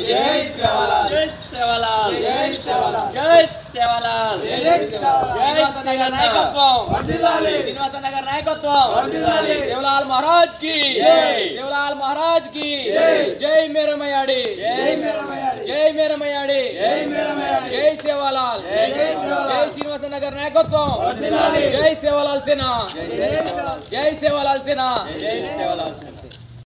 జై సేవలాల్ జై సేవలాల్ జై సేవలాల్ జై సేవలాల్ జై శ్రీనివాస నగర్ నాయకత్వం వర్ధిల్లాలి శ్రీనివాస నగర్ నాయకత్వం వర్ధిల్లాలి సేవలాల్ మహారాజ్ కి జై సేవలాల్ మహారాజ్ కి జై జై మేరా మయాడి జై మేరా మయాడి జై మేరా మయాడి జై మేరా మయాడి జై సేవలాల్ జై సేవలాల్ జై శ్రీనివాస నగర్ నాయకత్వం వర్ధిల్లాలి జై సేవలాల్ సేన జై సేవలాల్ సేన జై సేవలాల్